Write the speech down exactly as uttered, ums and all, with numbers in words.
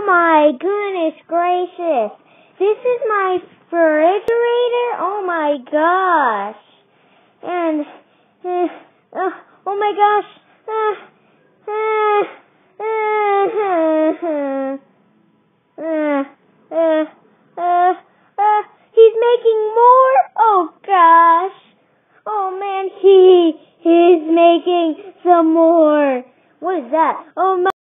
my goodness gracious. This is my refrigerator? Oh my gosh. And, uh, uh, oh my gosh. Uh, uh, uh, uh, uh, uh, uh, he's making more? Oh gosh. Oh man, he is making some more. What is that? Oh my.